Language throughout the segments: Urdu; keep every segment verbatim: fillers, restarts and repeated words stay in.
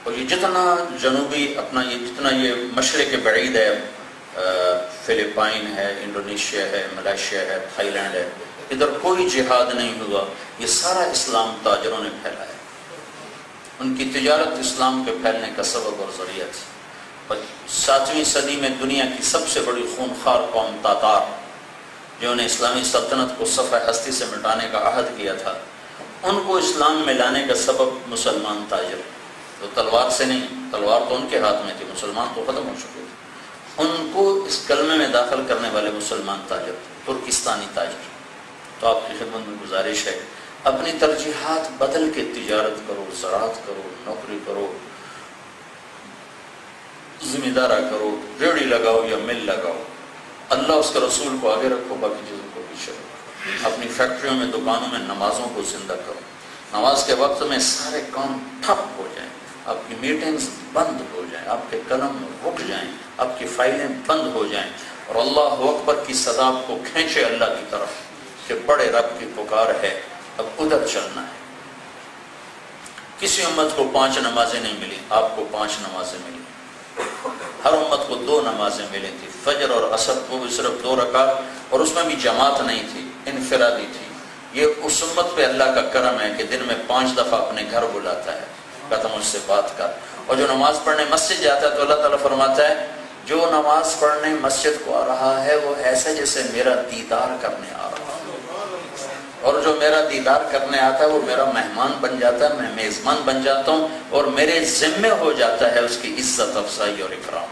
اور یہ جتنا جنوبی اپنا یہ جتنا یہ مشرق بعید ہے، فلپائن ہے، انڈونیشیا ہے، ملائیشیا ہے، تھائی لینڈ ہے، ادھر کوئی جہاد نہیں ہوا، یہ سارا اسلام تاجروں نے پھیلایا۔ ان کی تجارت اسلام کے پھیلنے کا سبب اور ذریعہ تھی۔ اور ساتویں صدی میں دنیا کی سب سے بڑی خونخوار قوم تاتار، جنہوں نے اسلامی سلطنت کو صفحہ ہستی سے مٹانے کا عہد کیا تھا، ان کو اسلام میں لانے کا سبب مسلمان تاجر، تو تلوار سے نہیں، تلوار تو ان کے ہاتھ میں تھی، مسلمان تو ختم ہو چکے تھے، ان کو اس کلمے میں داخل کرنے والے مسلمان تاجر، ترکستانی تاجر۔ تو آپ کی خدمت میں گزارش ہے، اپنی ترجیحات بدل کے تجارت کرو، زراعت کرو، نوکری کرو، ذمہ دارہ کرو، ریڑھی لگاؤ یا مل لگاؤ، اللہ اس کے رسول کو آگے رکھو، باقی چیزوں کو پیچھے رکھو۔ اپنی فیکٹریوں میں، دکانوں میں نمازوں کو زندہ کرو، نماز کے وقت میں سارے کام ٹھپ ہو جائیں، آپ کی میٹنگز بند ہو جائیں، آپ کے قلم رک جائیں، آپ کی فائلیں بند ہو جائیں، اور اللہ اکبر کی صدا آپ کو کھینچے اللہ کی طرف کہ بڑے رب کی پکار ہے، اب ادھر چلنا ہے۔ کسی امت کو پانچ نمازیں نہیں ملی، آپ کو پانچ نمازیں ملی۔ ہر امت کو دو نمازیں ملی تھی، فجر اور عصر، وہ بھی صرف دو رکعت، اور اس میں بھی جماعت نہیں تھی، انفرادی تھی۔ یہ اس امت پہ اللہ کا کرم ہے کہ دن میں پانچ دفعہ اپنے گھر بلاتا ہے، کہتا مجھ سے بات کر۔ اور جو نماز پڑھنے مسجد جاتا ہے تو اللہ تعالیٰ فرماتا ہے جو نماز پڑھنے مسجد کو آ رہا ہے وہ ایسا جیسے میرا دیدار کرنے آ رہا ہے، اور جو میرا دیدار کرنے آتا ہے وہ میرا مہمان بن جاتا ہے، میں میزبان بن جاتا ہوں، اور میرے ذمے ہو جاتا ہے اس کی عزت افزائی اور اکرام۔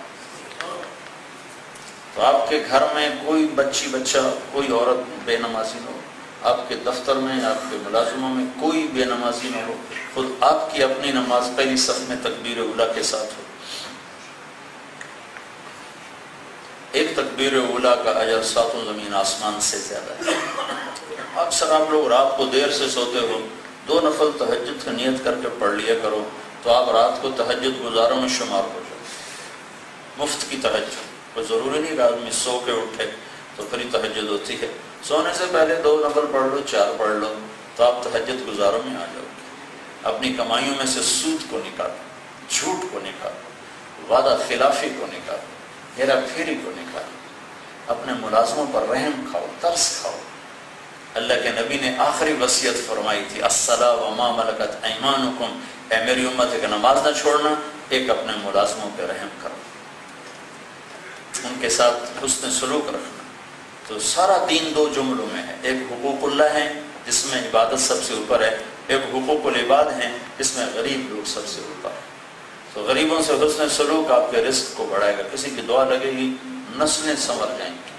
تو آپ کے گھر میں کوئی بچی بچہ، کوئی عورت بے نمازی نہ ہو، آپ کے دفتر میں، آپ کے ملازموں میں کوئی بے نمازی نہ ہو، خود آپ کی اپنی نماز پہلی صف میں تکبیر اولیٰ کے ساتھ ہو۔ ایک تکبیر اولیٰ کا اجر ساتوں زمین آسمان سے زیادہ ہے۔ اکثر آپ لوگ رات کو دیر سے سوتے ہو، دو نفل تہجد کی نیت کر کے پڑھ لیا کرو تو آپ رات کو تہجد گزاروں میں شمار ہو جائے، مفت کی تہجد۔ کوئی ضروری نہیں کہ آدمی سو کے اٹھے تو پھر ہی تہجد ہوتی ہے، سونے سے پہلے دو نفل پڑھ لو، چار پڑھ لو، تو آپ تہجد گزاروں میں آ جاؤ گے۔ اپنی کمائیوں میں سے سود کو نکالو، جھوٹ کو نکالو، وعدہ خلافی کو نکالو، ہیرا پھیری کو نکالو، اپنے ملازموں پر رحم کھاؤ، ترس کھاؤ۔ اللہ کے نبی نے آخری وصیت فرمائی تھی، الصلاۃ وما ملکت ایمانکم، اے میری امت کہ نماز نہ چھوڑنا، ایک اپنے ملازموں پہ رحم کرو، ان کے ساتھ حسن سلوک رکھنا۔ تو سارا دین دو جملوں میں ہے، ایک حقوق اللہ ہے جس میں عبادت سب سے اوپر ہے، ایک حقوق العباد ہیں جس میں غریب لوگ سب سے اوپر ہے۔ تو غریبوں سے حسن سلوک آپ کے رزق کو بڑھائے گا، کسی کی دعا لگے گی نسلیں سنور جائیں گی۔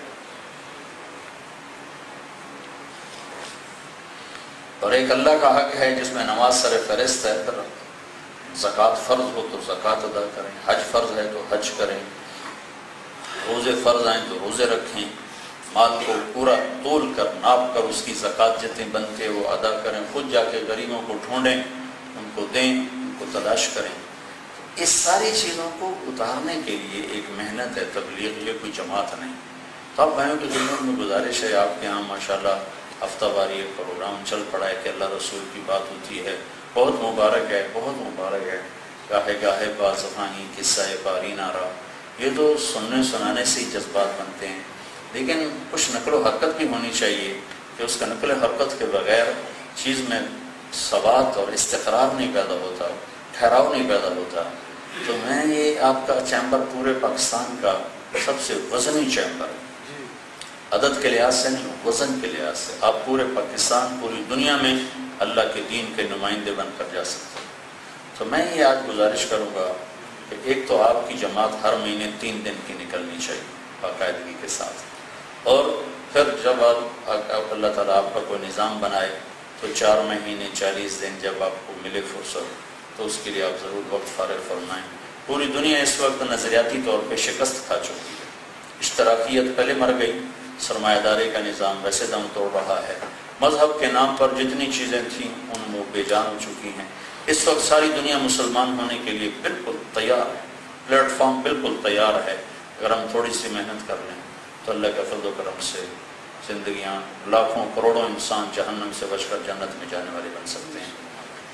اور ایک اللہ کا حق ہے جس میں نماز سر فہرست ہے، پھر زکوٰۃ فرض ہو تو زکوٰۃ ادا کریں، حج فرض ہے تو حج کریں، روزے فرض آئیں تو روزے رکھیں، مال کو پورا تول کر ناپ کر اس کی زکوٰۃ جتنی بنتی ہے وہ ادا کریں، خود جا کے غریبوں کو ڈھونڈیں، ان کو دیں، ان کو تلاش کریں۔ اس ساری چیزوں کو اتارنے کے لیے ایک محنت ہے تبلیغ، یہ کوئی جماعت نہیں۔ تو آپ بھائیوں کی خدمت میں گزارش ہے، آپ کے یہاں ماشاءاللہ ہفتہ وار یہ پروگرام چل پڑا ہے کہ اللہ رسول کی بات ہوتی ہے، بہت مبارک ہے، بہت مبارک ہے۔ گاہے گاہے بازفانی قصہ پاری نارا، یہ تو سننے سنانے سے ہی جذبات بنتے ہیں، لیکن کچھ نقل و حرکت بھی ہونی چاہیے کہ اس کا نقل و حرکت کے بغیر چیز میں ثبات اور استقرار نہیں پیدا ہوتا، ٹھہراؤ نہیں پیدا ہوتا۔ تو میں یہ آپ کا چیمبر پورے پاکستان کا سب سے وزنی چیمبر ہے، عدد کے لحاظ سے نہیں، وزن کے لحاظ سے۔ آپ پورے پاکستان، پوری دنیا میں اللہ کے دین کے نمائندے بن کر جا سکتے ہیں۔ تو میں یہ آج گزارش کروں گا کہ ایک تو آپ کی جماعت ہر مہینے تین دن کی نکلنی چاہیے باقاعدگی کے ساتھ، اور پھر جب آپ اللہ تعالیٰ آپ کا کوئی نظام بنائے تو چار مہینے چالیس دن جب آپ کو ملے فرصت تو اس کے لیے آپ ضرور وقت فارغ فرمائیں۔ پوری دنیا اس وقت نظریاتی طور پہ شکست کھا چکی ہے، اشتراکیت پہلے مر گئی، سرمایہ داری کا نظام ویسے دم توڑ رہا ہے، مذہب کے نام پر جتنی چیزیں تھیں ان وہ بے جان ہو چکی ہیں۔ اس وقت ساری دنیا مسلمان ہونے کے لیے بالکل تیار ہے، پلیٹ فارم بالکل تیار ہے۔ اگر ہم تھوڑی سی محنت کر لیں تو اللہ کے فضل و کرم سے زندگیاں لاکھوں کروڑوں انسان جہنم سے بچ کر جنت میں جانے والے بن سکتے ہیں۔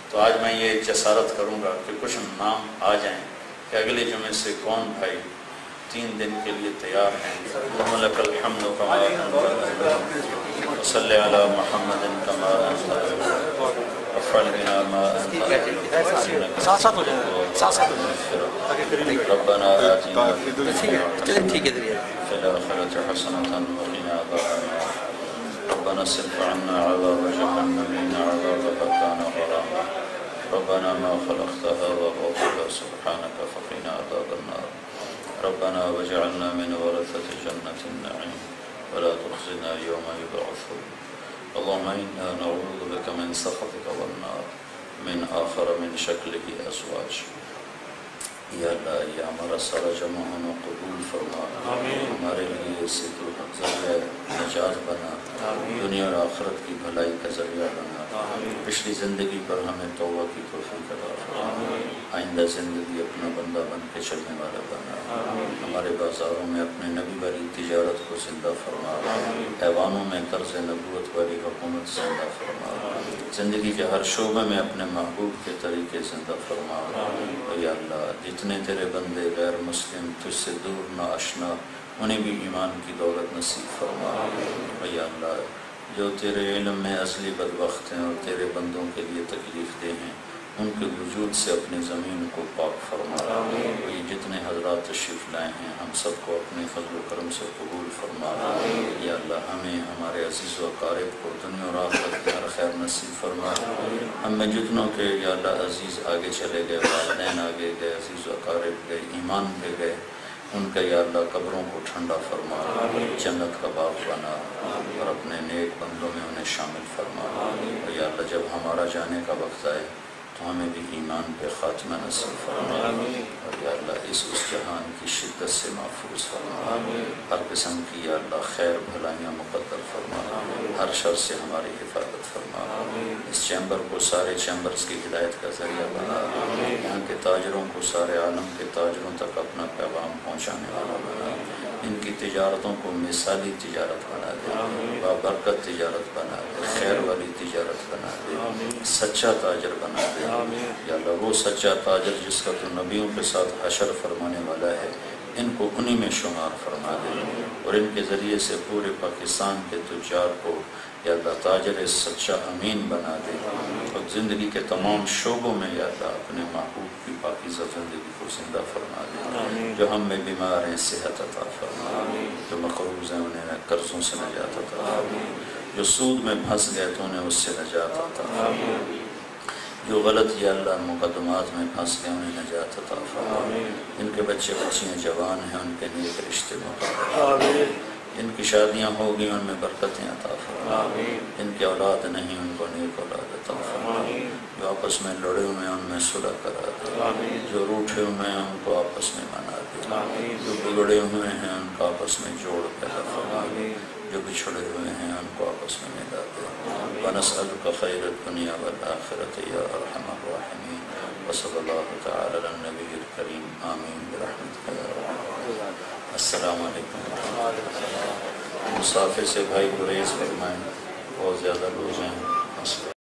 تو آج میں یہ جسارت کروں گا کہ کچھ نام آ جائیں کہ اگلے جمعے سے کون بھائی تین دن کے لیے تیار ہیں. وَلَكَ الْحَمْدُ كَمَا أَنْتَ وَصَلِّ عَلَى مُحَمَّدٍ كَمَا أَنْتَ وَافْعَلْ بِنَا مَا أَنْتَ ساتھ ساتھ ہو جائے ساتھ ساتھ ہو جائے. رَبَّنَا آتِنَا فِي چلیں ٹھیک ہے ذریعہ الآخرة حسنة وقنا عذاب النار. ربنا اصرف عنا عذاب جهنم إن عذابها كان غراما. ربنا ما خلقت هذا باطلا سبحانك فقنا عذاب النار. ربنا واجعلنا من ورثة جنة النعيم ولا تخزنا يوم يبعثون. اللهم إنا نعوذ بك من سخطك والنار من آخر من شكله أزواج. یا اللہ یہ ہمارا سارا جمع ہونا قبول فرما. ہمارے لیے اس سے تو ذریعہ نجات بنا. دنیا اور آخرت کی بھلائی کا ذریعہ بنا. پچھلی زندگی پر ہمیں توبہ کی توفیق عطا فرما. آئندہ زندگی اپنا بندہ بن کے چلنے والا بنا. ہمارے بازاروں میں اپنے نبی والی تجارت کو زندہ فرما. ایوانوں میں طرز نبوت والی حکومت زندہ فرما. زندگی کے ہر شعبے میں اپنے محبوب کے طریقے زندہ فرما. یا اللہ جتنے تیرے بندے غیر مسلم تجھ سے دور نہ آشنا انہیں بھی ایمان کی دولت نصیب فرما. یا اللہ جو تیرے علم میں اصلی بدبخت ہیں اور تیرے بندوں کے لیے تکلیف دہ ہیں ان کے وجود سے اپنی زمین کو پاک فرما. یہ جتنے حضرات تشریف لائے ہیں ہم سب کو اپنے فضل و کرم سے قبول فرما. یا اللہ ہمیں ہمارے عزیز و اقارب کو دنیا اور آخرت میں ہر خیر نصیب فرما. ہم میں جتنوں کے یا اللہ عزیز آگے چلے گئے والدین آگے گئے عزیز و اقارب گئے ایمان پہ گئے ان کا یا اللہ قبروں کو ٹھنڈا فرما. جنت کا باغ بنا اور اپنے نیک بندوں میں انہیں شامل فرما. یا اللہ جب ہمارا جانے کا وقت آئے تو ہمیں بھی ایمان پہ خاتمہ نصیب فرما. اور یا اللہ اس اس جہان کی شدت سے محفوظ فرما. ہر قسم کی یا اللہ خیر بھلائیاں مقدر فرما. ہر شر سے ہماری حفاظت فرما. اس چیمبر کو سارے چیمبرز کی ہدایت کا ذریعہ بنا. یہاں کے تاجروں کو سارے عالم کے تاجروں تک اپنا پیغام پہنچانے والا بنا. ان کی تجارتوں کو مثالی تجارت بنا دے. بابرکت تجارت بنا دے. خیر والی تجارت بنا دے. سچا تاجر بنا دے. یا اللہ وہ سچا تاجر جس کا تو نبیوں کے ساتھ حشر فرمانے والا ہے ان کو انہی میں شمار فرما دے. اور ان کے ذریعے سے پورے پاکستان کے تجار کو یا اللہ تاجر سچا امین بنا دے. اور زندگی کے تمام شعبوں میں یا اللہ اپنے محبوب کی پاکیزہ زندگی کو زندہ فرما دے. جو ہم میں بیمار ہیں صحت عطا فرما. جو مقروض ہیں انہیں قرضوں سے نجات عطا فرما. جو سود میں پھنس گئے تو انہیں اس سے نجات عطا فرما. جو غلط یا اللہ مقدمات میں پھنس گئے انہیں نجات عطا فرما. ان کے بچے بچیاں جوان ہیں ان کے نیک رشتے مقرر. ان کی شادیاں ہو گئی ان میں برکتیں عطا فرما. ان کی اولاد نہیں ان کو نیک اولاد عطا فرما. جو آپس میں لڑے ہوئے ہیں ان میں صلح کرا دے. جو روٹھے ہوئے ہیں ان کو آپس میں منا دے. جو بگڑے ہوئے ہیں ان کو آپس میں جوڑ پیدا فرما. جو بچھڑے ہوئے ہیں ان کو آپس میں ملا دے. وَنَسْأَلُكَ خَيْرَ الدُّنْيَا وَالْآخِرَةِ يَا أَرْحَمَ الرَّاحِمِينَ وصلی اللہ تعالی علی النبی الکریم آمین برحمتک یا رب. السلام علیکم. مسافر سے بھائی گریز فرمائیں بہت زیادہ لوگ ہیں.